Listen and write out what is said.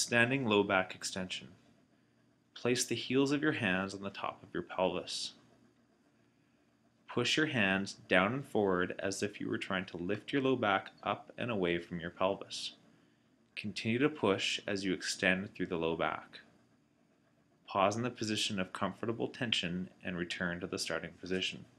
Standing low back extension. Place the heels of your hands on the top of your pelvis. Push your hands down and forward as if you were trying to lift your low back up and away from your pelvis. Continue to push as you extend through the low back. Pause in the position of comfortable tension and return to the starting position.